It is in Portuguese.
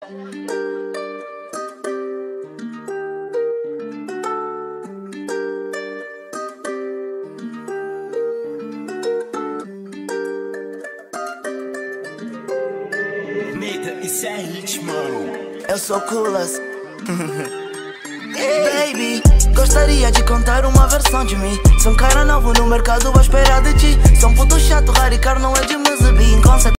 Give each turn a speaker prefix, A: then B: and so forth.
A: Isso é ritmo.
B: Eu sou Culas. Baby, gostaria de contar uma versão de mim. Sou um cara novo no mercado à espera de ti. Sou um puto chato, raro e caro, não é de me exibir.